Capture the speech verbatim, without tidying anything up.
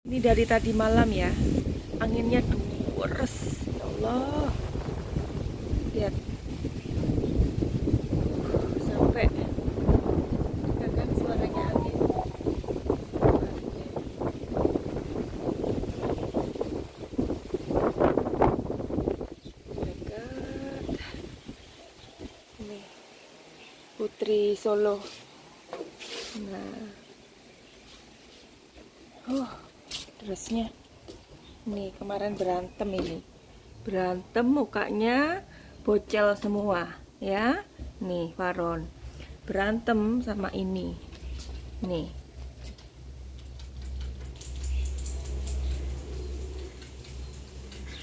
Ini dari tadi malam ya, anginnya deres. Ya Allah, lihat sampai ya kan suaranya angin. Dekat. Ini Putri Solo. Nah, oh, derasnya. Nih kemarin berantem ini, berantem mukanya bocel semua ya. Nih Faron berantem sama ini nih.